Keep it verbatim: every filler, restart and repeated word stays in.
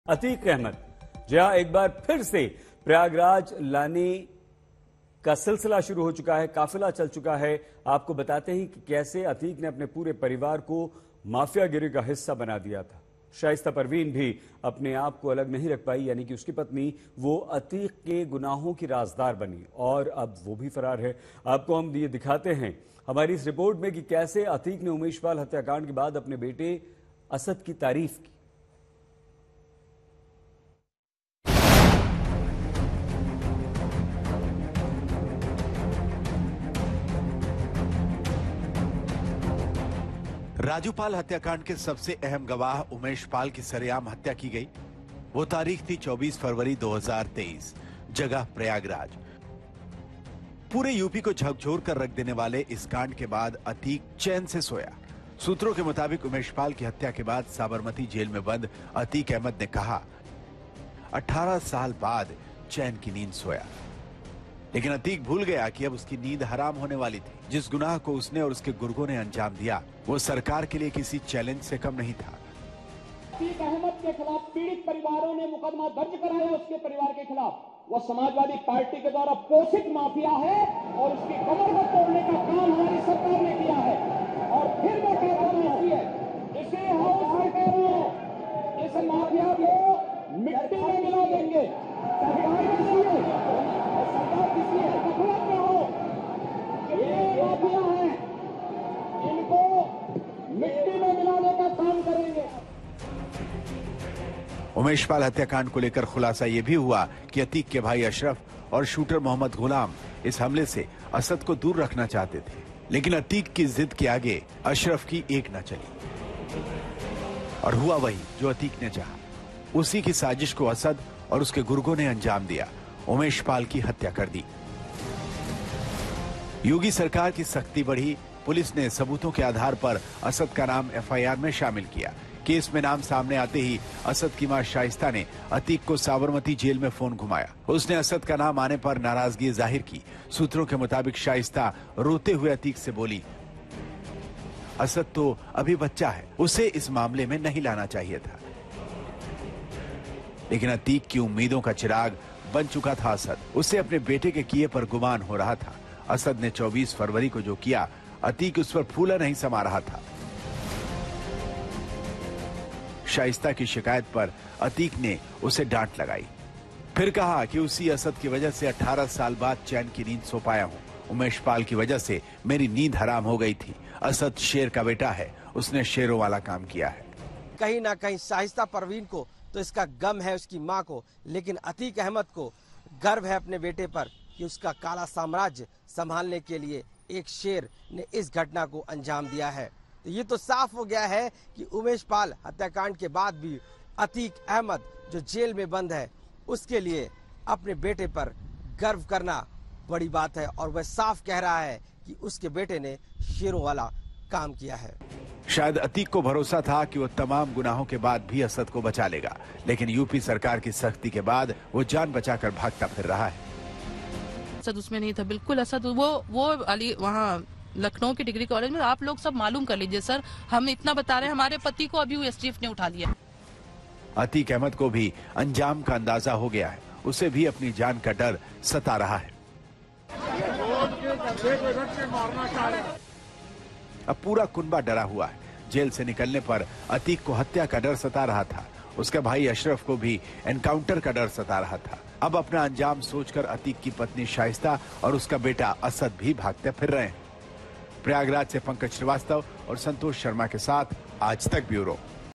अतीक अहमद जहां एक बार फिर से प्रयागराज लाने का सिलसिला शुरू हो चुका है, काफिला चल चुका है। आपको बताते हैं कि कैसे अतीक ने अपने पूरे परिवार को माफियागिरी का हिस्सा बना दिया था। शाइस्ता परवीन भी अपने आप को अलग नहीं रख पाई, यानी कि उसकी पत्नी वो अतीक के गुनाहों की राजदार बनी और अब वो भी फरार है। आपको हम ये दिखाते हैं हमारी इस रिपोर्ट में कि कैसे अतीक ने उमेशपाल हत्याकांड के बाद अपने बेटे असद की तारीफ की। राजूपाल हत्याकांड के सबसे अहम गवाह उमेशपाल की सरेआम हत्या की गई। वो तारीख थी चौबीस फरवरी दो हज़ार तेईस, जगह प्रयागराज। पूरे यूपी को झकझोर कर रख देने वाले इस कांड के बाद अतीक चैन से सोया। सूत्रों के मुताबिक उमेशपाल की हत्या के बाद साबरमती जेल में बंद अतीक अहमद ने कहा, अठारह साल बाद चैन की नींद सोया। लेकिन अतीक भूल गया कि अब उसकी नींद हराम होने वाली थी। जिस गुनाह को उसने और उसके गुर्गों ने अंजाम दिया, वो सरकार के लिए किसी चैलेंज से कम नहीं था। अतीक अहमद के खिलाफ पीड़ित परिवारों ने मुकदमा दर्ज कराया उसके परिवार के खिलाफ। वो समाजवादी पार्टी के द्वारा पोषित माफिया है और उसकी कमर को तोड़ने का काम हमारी सरकार ने किया है। और फिर वो कहती है इसे हाउस में कह रहे हो, इस माफिया को मिट्टी में मिला देंगे। सरकार किसी है, सरकार किसी है, गफलत में हो, ये माफिया है, इनको मिट्टी में मिलाने का काम करेंगे। उमेशपाल हत्याकांड को लेकर खुलासा यह भी हुआ कि अतीक के भाई अशरफ और शूटर मोहम्मद गुलाम इस हमले से असद को दूर रखना चाहते थे, लेकिन अतीक की जिद के आगे अशरफ की एक न चली और हुआ वही जो अतीक ने चाहा। उसी की साजिश को असद और उसके गुर्गों ने अंजाम दिया, उमेशपाल की हत्या कर दी। योगी सरकार की सख्ती बढ़ी। पुलिस ने सबूतों के आधार पर असद का नाम एफ आई आर में शामिल किया। केस में नाम सामने आते ही असद की मां शाइस्ता ने अतीक को साबरमती जेल में फोन घुमाया। उसने असद का नाम आने पर नाराजगी जाहिर की। सूत्रों के मुताबिक शाइस्ता रोते हुए अतीक से बोली, असद तो अभी बच्चा है, उसे इस मामले में नहीं लाना चाहिए था। लेकिन अतीक की उम्मीदों का चिराग बन चुका था असद। उसे अपने बेटे के किए पर गुमान हो रहा था। असद ने चौबीस फरवरी को जो किया, अतीक उस पर फूला नहीं समा रहा था। शाइस्ता की शिकायत पर अतीक ने उसे डांट लगाई, फिर कहा कि उसी असद की वजह से अठारह साल बाद चैन की नींद सो पाया हूं। उमेशपाल की वजह से मेरी नींद हराम हो गई थी। असद शेर का बेटा है, उसने शेरों वाला काम किया है। कहीं ना कहीं शाइस्ता परवीन को तो इसका गम है उसकी मां को, लेकिन अतीक अहमद को गर्व है अपने बेटे पर कि उसका काला साम्राज्य संभालने के लिए एक शेर ने इस घटना को अंजाम दिया है। तो ये तो साफ हो गया है कि उमेशपाल हत्याकांड के बाद भी अतीक अहमद जो जेल में बंद है, उसके लिए अपने बेटे पर गर्व करना बड़ी बात है और वह साफ कह रहा है कि उसके बेटे ने शेरों वाला काम किया है। शायद अतीक को भरोसा था कि वो तमाम गुनाहों के बाद भी असद को बचा लेगा, लेकिन यूपी सरकार की सख्ती के बाद वो जान बचाकर भागता फिर रहा है। असद उसमें नहीं था, बिल्कुल असद वो वो अली वहाँ लखनऊ की डिग्री कॉलेज में। आप लोग सब मालूम कर लीजिए सर, हम इतना बता रहे हैं, हमारे पति को अभी एस टी एफ ने उठा लिया। अतीक अहमद को भी अंजाम का अंदाजा हो गया है। उसे भी अपनी जान का डर सता रहा है। अब पूरा कुनबा डरा हुआ है। जेल से निकलने पर अतीक को हत्या का डर सता रहा था। उसके भाई अशरफ को भी एनकाउंटर का डर सता रहा था। अब अपना अंजाम सोचकर अतीक की पत्नी शाइस्ता और उसका बेटा असद भी भागते फिर रहे हैं। प्रयागराज से पंकज श्रीवास्तव और संतोष शर्मा के साथ आज तक ब्यूरो।